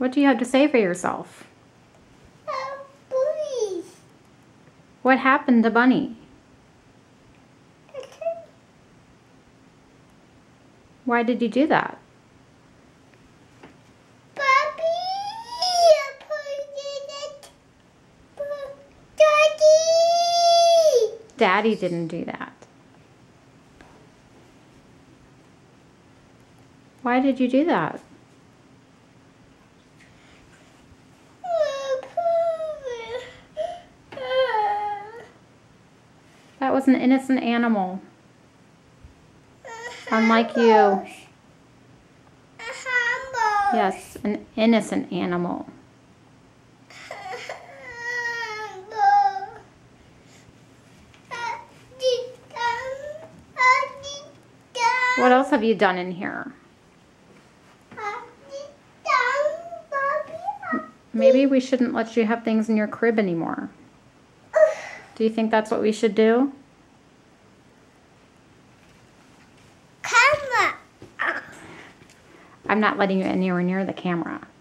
What do you have to say for yourself? Please. What happened to Bunny? Why did you do that? Daddy didn't do that. Why did you do that? That was an innocent animal. Unlike you. Yes, an innocent animal. What else have you done in here? Maybe we shouldn't let you have things in your crib anymore. Do you think that's what we should do? Camera. I'm not letting you anywhere near the camera.